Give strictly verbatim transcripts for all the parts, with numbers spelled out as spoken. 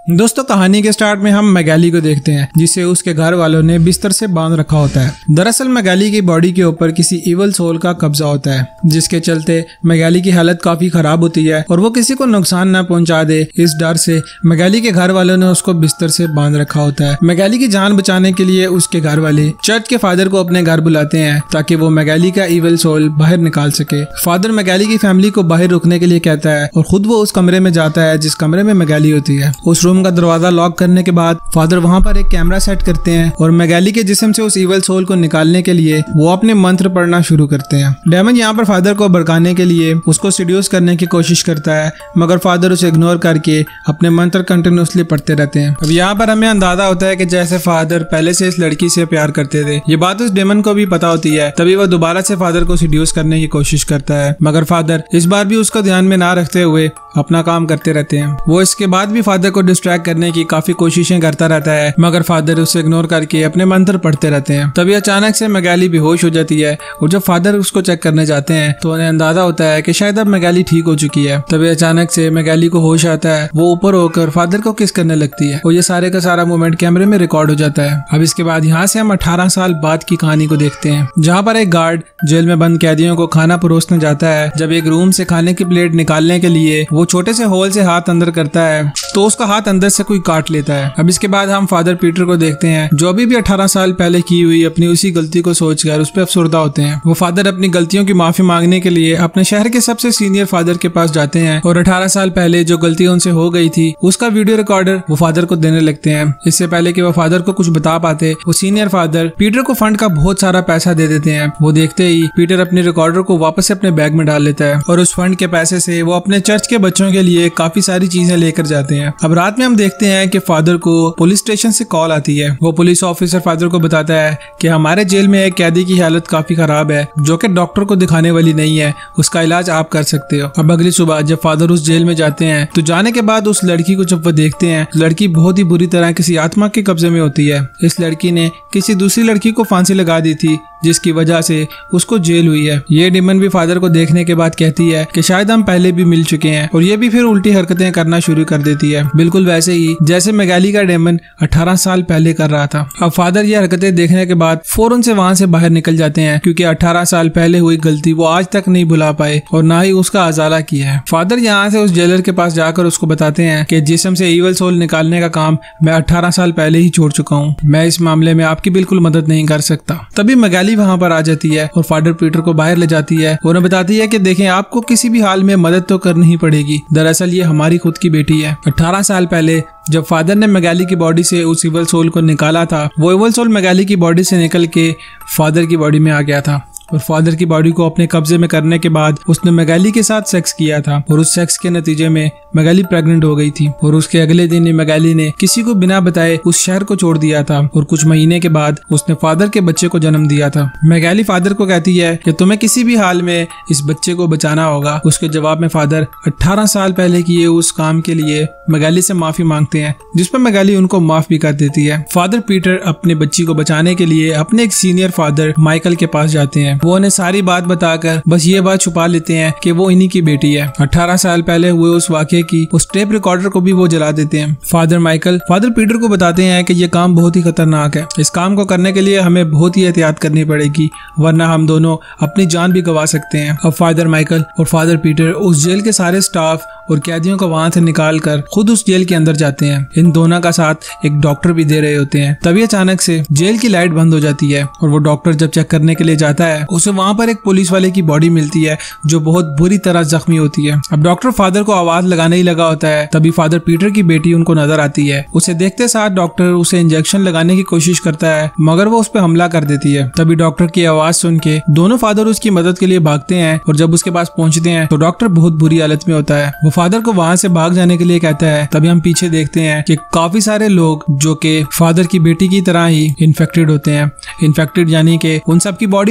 दोस्तों कहानी के स्टार्ट में हम मैगेली को देखते हैं जिसे उसके घर वालों ने बिस्तर से बांध रखा होता है। दरअसल मैगेली की बॉडी के ऊपर किसी इवल सोल का कब्जा होता है जिसके चलते मैगेली की हालत काफी खराब होती है और वो किसी को नुकसान न पहुंचा दे, इस डर से मैगेली के घर वालों ने उसको बिस्तर से बांध रखा होता है। मैगेली की जान बचाने के लिए उसके घर वाले चर्च के फादर को अपने घर बुलाते हैं ताकि वो मैगेली का इवल सोल बाहर निकाल सके। फादर मैगेली की फैमिली को बाहर रुकने के लिए कहता है और खुद वो उस कमरे में जाता है जिस कमरे में मैगेली होती है। उस रूम का दरवाजा लॉक करने के बाद फादर वहां पर एक कैमरा सेट करते हैं और मैगेली के जिस्म से उस इवल सोल को निकालने के लिए वो अपने मंत्र पढ़ना शुरू करते हैं। डेमन यहाँ पर फादर को भड़काने के लिए उसको सीड्यूस करने की कोशिश करता है मगर फादर उसे इग्नोर करके अपने मंत्र कंटिन्यूसली पढ़ते रहते हैं। अब यहाँ पर हमें अंदाजा होता है कि जैसे फादर पहले से इस लड़की से प्यार करते थे। ये बात उस डेमन को भी पता होती है, तभी वह दोबारा से फादर को सीड्यूस करने की कोशिश करता है मगर फादर इस बार भी उसको ध्यान में ना रखते हुए अपना काम करते रहते हैं। वो इसके बाद भी फादर को डिस्ट्रैक्ट करने की काफी कोशिशें करता रहता है मगर फादर उसे इग्नोर करके अपने मंत्र पढ़ते रहते हैं। तभी अचानक से मैगेली बेहोश हो जाती है और जब फादर उसको चेक करने जाते हैं तो उन्हें अंदाजा होता है कि शायद अब मैगेली ठीक हो चुकी है। तभी अचानक से मैगेली को होश आता है, वो ऊपर होकर फादर को किस करने लगती है और ये सारे का सारा मोमेंट कैमरे में रिकॉर्ड हो जाता है। अब इसके बाद यहाँ से हम अठारह साल बाद की कहानी को देखते हैं जहाँ पर एक गार्ड जेल में बंद कैदियों को खाना परोसने जाता है। जब एक रूम से खाने की प्लेट निकालने के लिए वो छोटे से होल से हाथ अंदर करता है तो उसका हाथ अंदर से कोई काट लेता है। अब इसके बाद हम फादर पीटर को देखते हैं जो अभी भी अठारह साल पहले की हुई अपनी उसी गलती को सोचकर उस पर अफसुर्दा होते हैं। वो फादर अपनी गलतियों की माफी मांगने के लिए अपने शहर के सबसे सीनियर फादर के पास जाते हैं और अठारह साल पहले जो गलती उनसे हो गई थी उसका वीडियो रिकॉर्डर वो फादर को देने लगते हैं। इससे पहले कि वो फादर को कुछ बता पाते वो सीनियर फादर पीटर को फंड का बहुत सारा पैसा दे देते हैं। वो देखते ही पीटर अपने रिकॉर्डर को वापस से अपने बैग में डाल लेता है और उस फंड के पैसे से वो अपने चर्च के बच्चों के लिए काफी सारी चीजें लेकर जाते हैं। अब रात में हम देखते हैं कि फादर को पुलिस स्टेशन से कॉल आती है। वो पुलिस ऑफिसर फादर को बताता है कि हमारे जेल में एक कैदी की हालत काफी खराब है जो कि डॉक्टर को दिखाने वाली नहीं है, उसका इलाज आप कर सकते हो। अब अगली सुबह जब फादर उस जेल में जाते हैं तो जाने के बाद उस लड़की को जब वो देखते हैं, लड़की बहुत ही बुरी तरह किसी आत्मा के कब्जे में होती है। इस लड़की ने किसी दूसरी लड़की को फांसी लगा दी थी जिसकी वजह से उसको जेल हुई है। ये डेमन भी फादर को देखने के बाद कहती है कि शायद हम पहले भी मिल चुके हैं और ये भी फिर उल्टी हरकतें करना शुरू कर देती है, बिल्कुल वैसे ही जैसे मैगेली का डेमन अठारह साल पहले कर रहा था। अब फादर ये हरकतें देखने के बाद फौरन से वहाँ से बाहर निकल जाते हैं क्योंकि अठारह साल पहले हुई गलती वो आज तक नहीं भुला पाए और ना ही उसका अजाला किया है। फादर यहाँ से उस जेलर के पास जाकर उसको बताते हैं कि जिस्म से इवल सोल निकालने का काम मैं अठारह साल पहले ही छोड़ चुका हूँ, मैं इस मामले में आपकी बिल्कुल मदद नहीं कर सकता। तभी मैगेली वहाँ पर आ जाती है और फादर पीटर को बाहर ले जाती है और उन्हें बताती है कि देखें आपको किसी भी हाल में मदद तो करनी ही पड़ेगी, दरअसल ये हमारी खुद की बेटी है। अठारह साल पहले जब फादर ने मैगेली की बॉडी से उस इवल सोल को निकाला था वो इवल सोल मैगेली की बॉडी से निकल के फादर की बॉडी में आ गया था और फादर की बॉडी को अपने कब्जे में करने के बाद उसने मैगेली के साथ सेक्स किया था और उस सेक्स के नतीजे में मैगेली प्रेग्नेंट हो गई थी और उसके अगले दिन ही मैगेली ने किसी को बिना बताए उस शहर को छोड़ दिया था और कुछ महीने के बाद उसने फादर के बच्चे को जन्म दिया था। मैगेली फादर को कहती है कि तुम्हें किसी भी हाल में इस बच्चे को बचाना होगा। उसके जवाब में फादर अठारह साल पहले किए उस काम के लिए मैगेली से माफी मांगते हैं जिस पर मैगेली उनको माफ भी कर देती है। फादर पीटर अपने बच्ची को बचाने के लिए अपने एक सीनियर फादर माइकल के पास जाते हैं। वो उन्हें सारी बात बताकर बस ये बात छुपा लेते हैं कि वो इन्हीं की बेटी है। अठारह साल पहले हुए उस वाकये की उस टेप रिकॉर्डर को भी वो जला देते हैं। फादर माइकल फादर पीटर को बताते हैं कि ये काम बहुत ही खतरनाक है, इस काम को करने के लिए हमें बहुत ही एहतियात करनी पड़ेगी वरना हम दोनों अपनी जान भी गंवा सकते हैं। अब फादर माइकल और फादर पीटर उस जेल के सारे स्टाफ और कैदियों को वहां से निकाल कर खुद उस जेल के अंदर जाते हैं। इन दोनों का साथ एक डॉक्टर भी दे रहे होते हैं। तभी अचानक से जेल की लाइट बंद हो जाती है और वो डॉक्टर जब चेक करने के लिए जाता है उसे वहाँ पर एक पुलिस वाले की बॉडी मिलती है जो बहुत बुरी तरह जख्मी होती है। अब डॉक्टर फादर को आवाज लगाने ही लगा होता है तभी फादर पीटर की बेटी उनको नजर आती है। उसे देखते साथ डॉक्टर उसे इंजेक्शन लगाने की कोशिश करता है मगर वो उस पर हमला कर देती है। तभी डॉक्टर की आवाज सुन के दोनों फादर उसकी मदद के लिए भागते हैं और जब उसके पास पहुंचते हैं तो डॉक्टर बहुत बुरी हालत में होता है। वो फादर को वहाँ से भाग जाने के लिए कहता है। तभी हम पीछे देखते हैं कि काफी सारे लोग जो कि फादर की बेटी की तरह ही इन्फेक्टेड होते हैं। इन्फेक्टेड यानी कि उन सब की बॉडी में भी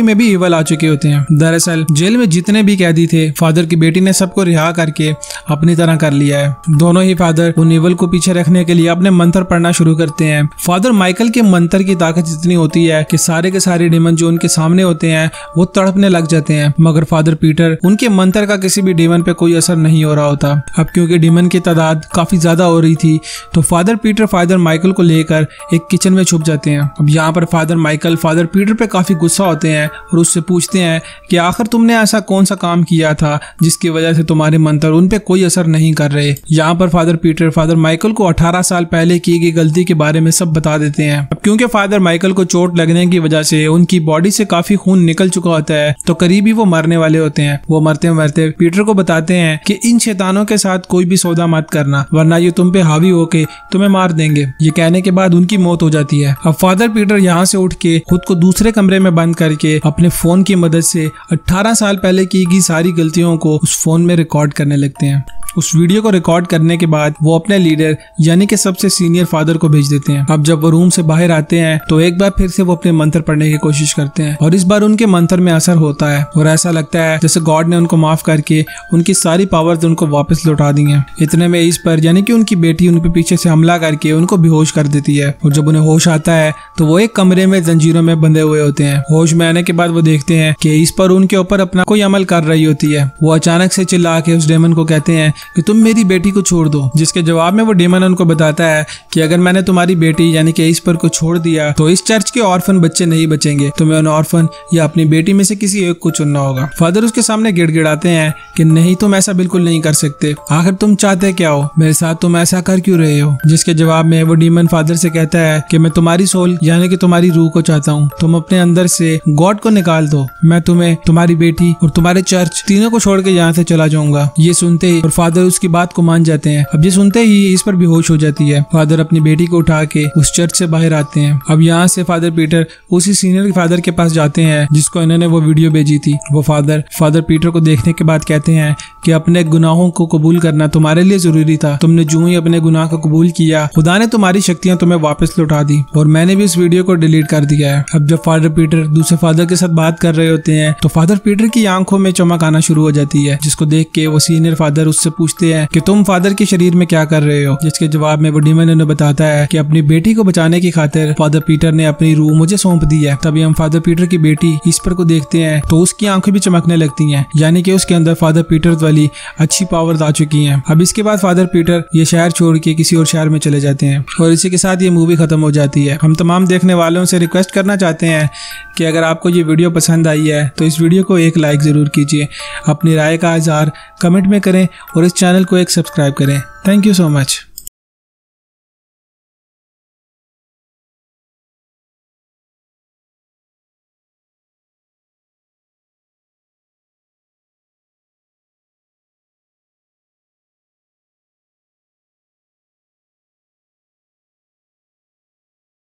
इवल आ चुके होते हैं। दरअसल जेल में जितने भी कैदी थे फादर की बेटी ने सबको रिहा करके अपनी तरह कर लिया है। दोनों ही फादर उन इवल को पीछे रखने के लिए अपने मंत्र पढ़ना शुरू करते हैं। फादर माइकल के मंत्र की ताकत इतनी होती है कि सारे के सारे डीमन जो उनके सामने होते हैं वो तड़पने लग जाते हैं, मगर फादर पीटर उनके मंत्र का किसी भी डीमन पे कोई असर नहीं हो रहा होता। अब क्योंकि डीमन की तादाद काफी ज्यादा हो रही थी तो फादर पीटर फादर माइकल को लेकर एक किचन में छुप जाते हैं। अब यहाँ पर फादर माइकल फादर पीटर पे काफी गुस्सा होते हैं और उससे पूछते हैं कि आखिर तुमने ऐसा कौन सा काम किया था जिसकी वजह से तुम्हारे मंत्र उन पे कोई असर नहीं कर रहे। यहाँ पर फादर पीटर फादर माइकल को अठारह साल पहले की गई गलती के बारे में सब बता देते हैं। अब क्योंकि फादर माइकल को चोट लगने की वजह से उनकी बॉडी से काफी खून निकल चुका होता है तो करीब ही वो मरने वाले होते हैं। वो मरते मरते पीटर को बताते हैं कि इन शैतानों के साथ कोई भी सौदा मत करना वरना ये तुम पे हावी होके तुम्हें मार देंगे। ये कहने के बाद उनकी मौत हो जाती है। अब फादर पीटर यहाँ से उठ के खुद को दूसरे कमरे में बंद करके अपने फोन की मदद से अठारह साल पहले की गई सारी गलतियों को उस फोन में रिकॉर्ड करने लगते हैं। उस वीडियो को रिकॉर्ड करने के बाद वो अपने लीडर यानी कि सबसे सीनियर फादर को भेज देते हैं। अब जब वो रूम से बाहर आते हैं तो एक बार फिर से वो अपने मंत्र पढ़ने की कोशिश करते हैं और इस बार उनके मंत्र में असर होता है और ऐसा लगता है जैसे गॉड ने उनको माफ करके उनकी सारी पावर्स उनको वापस लौटा दी हैं। इतने में इस पर यानी कि उनकी बेटी उन पे पीछे से हमला करके उनको बेहोश कर देती है और जब उन्हें होश आता है तो वो एक कमरे में जंजीरों में बंधे हुए होते हैं। होश में आने के बाद वो देखते हैं कि इस पर उनके ऊपर अपना कोई अमल कर रही होती है। वो अचानक से चिल्ला के उस डेमन को कहते हैं कि तुम मेरी बेटी को छोड़ दो, जिसके जवाब में वो डेमन उनको बताता है कि अगर मैंने तुम्हारी बेटी यानी कि इस पर को छोड़ दिया तो इस चर्च के ऑर्फन बच्चे नहीं बचेंगे, तुम्हें उन ऑर्फन या अपनी बेटी में से किसी एक को चुनना होगा। फादर उसके सामने गिड़गिड़ाते हैं कि नहीं, तुम ऐसा बिल्कुल नहीं कर सकते, आखिर तुम चाहते क्या हो, मेरे साथ तुम ऐसा कर क्यों रहे हो। जिसके जवाब में वो डीमन फादर से कहता है कि मैं तुम्हारी सोल यानी कि तुम्हारी रूह को चाहता हूँ, तुम अपने अंदर से गॉड को निकाल दो, मैं तुम्हें तुम्हारी बेटी और तुम्हारे चर्च तीनों को छोड़ के यहाँ से चला जाऊंगा। ये सुनते ही और फादर उसकी बात को मान जाते हैं। अब ये सुनते ही इस पर बेहोश हो जाती है। फादर अपनी बेटी को उठा के उस चर्च से बाहर आते हैं। अब यहाँ से फादर पीटर उसी सीनियर फादर के पास जाते हैं जिसको इन्होंने वो वीडियो भेजी थी। वो फादर फादर पीटर को देखने के बाद कहते हैं कि अपने गुनाहों को कबूल करना तुम्हारे लिए जरूरी था, तुमने जो ही अपने गुनाह को कबूल किया खुदा ने तुम्हारी शक्तियां तुम्हें वापस लौटा दी और मैंने भी इस वीडियो को डिलीट कर दिया है। अब जब फादर पीटर दूसरे फादर के साथ बात कर रहे होते हैं तो फादर पीटर की आंखों में चमक आना शुरू हो जाती है, जिसको देख के वो सीनियर फादर उससे पूछते हैं कि तुम फादर के शरीर में क्या कर रहे हो। जिसके जवाब में वो डीमन उन्हें बताता है कि अपनी बेटी को बचाने की खातिर फादर पीटर ने अपनी रूह मुझे सौंप दी है। तभी हम फादर पीटर की बेटी ईस्पर को देखते हैं तो उसकी आंखें भी चमकने लगती हैं, यानी कि उसके अंदर फादर पीटर वाली अच्छी पावर्स आ चुकी हैं। अब इसके बाद फादर पीटर ये शहर छोड़ के किसी और शहर में चले जाते हैं और इसी के साथ ये मूवी खत्म हो जाती है। हम तमाम देखने वालों से रिक्वेस्ट करना चाहते हैं कि अगर आपको ये वीडियो पसंद आई है तो इस वीडियो को एक लाइक जरूर कीजिए, अपनी राय का इजहार कमेंट में करें और इस चैनल को एक सब्सक्राइब करें। Thank you so much.